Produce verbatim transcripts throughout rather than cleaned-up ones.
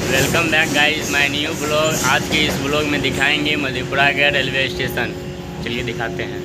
Welcome back guys my new blog. आज के इस ब्लॉग में दिखाएंगे मधेपुरा का रेलवे स्टेशन। चलिए दिखाते हैं।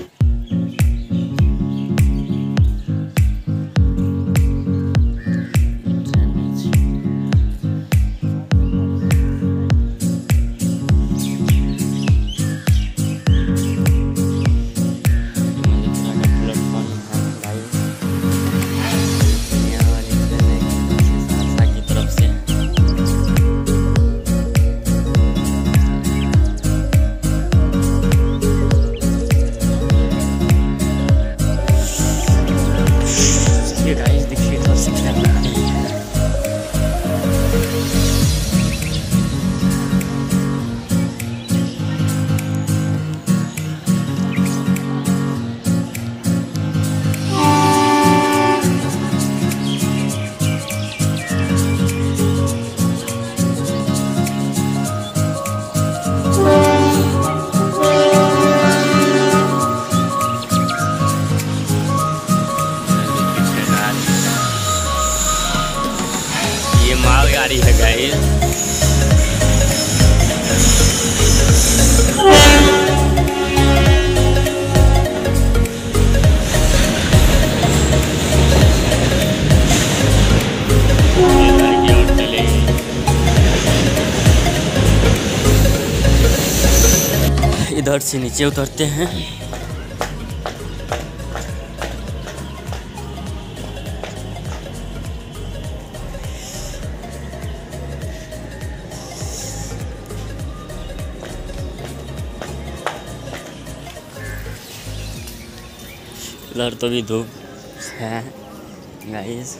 ये मालगाड़ी है गाइस। इधर से नीचे उतरते हैं। इधर तो भी धूप है गाइस।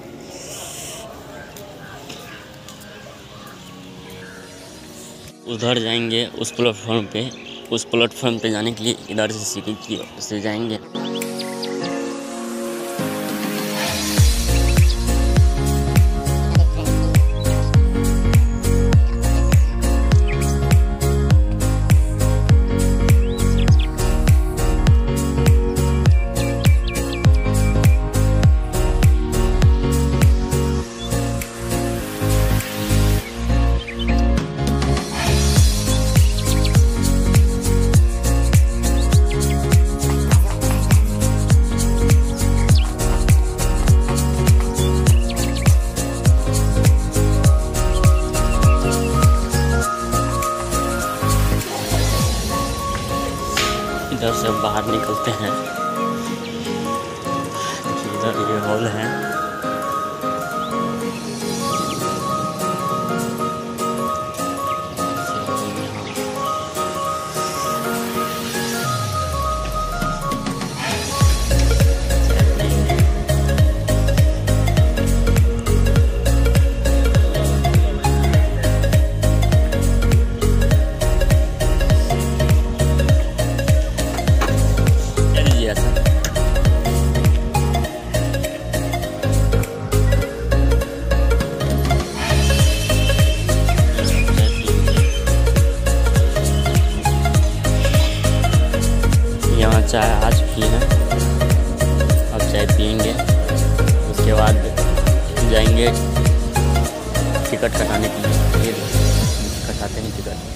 उधर जाएंगे उस प्लेटफॉर्म पे। उस प्लेटफॉर्म पे जाने के लिए इधर से सीढ़ी की ओर से जाएंगे। इधर से बाहर निकलते हैं। इधर ये हॉल है। यहाँ चाय आ चुकी है। अब चाय पियेंगे, उसके बाद जाएंगे टिकट कटाने के लिए। कटाते हैं टिकट।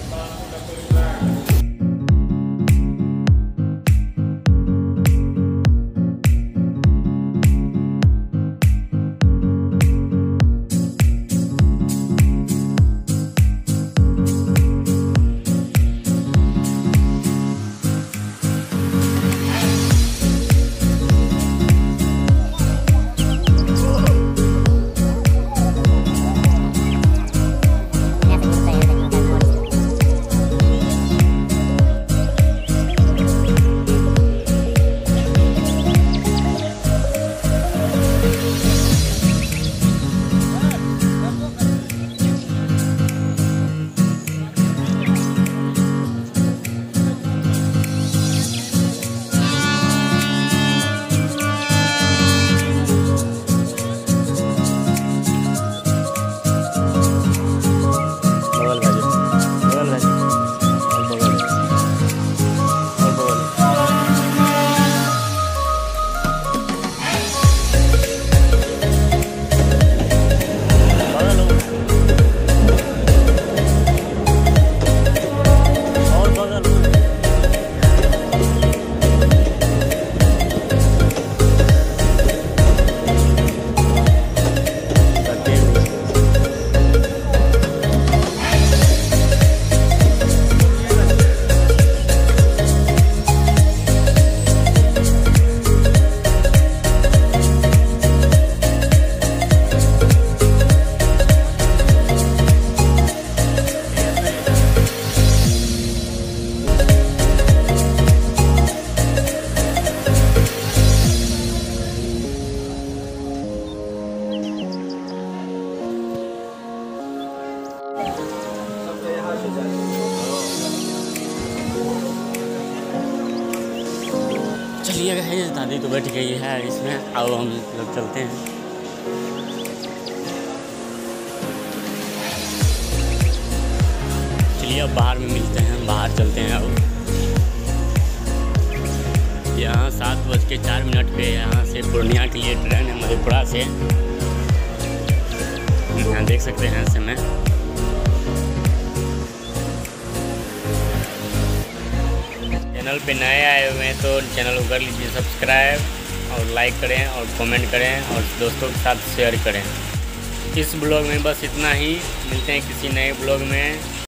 चलिए गाइस, दादी तो बैठ गई है इसमें, अब हम लोग चलते हैं। चलिए अब बाहर में मिलते हैं, बाहर चलते हैं। अब यहाँ सात बज के चार मिनट पे यहाँ से पूर्णिया के लिए ट्रेन है, मधेपुरा से। यहाँ देख सकते हैं समय। चैनल पे नए आए हुए हैं तो चैनल को कर लीजिए सब्सक्राइब और लाइक करें और कमेंट करें और दोस्तों के साथ शेयर करें। इस ब्लॉग में बस इतना ही, मिलते हैं किसी नए ब्लॉग में।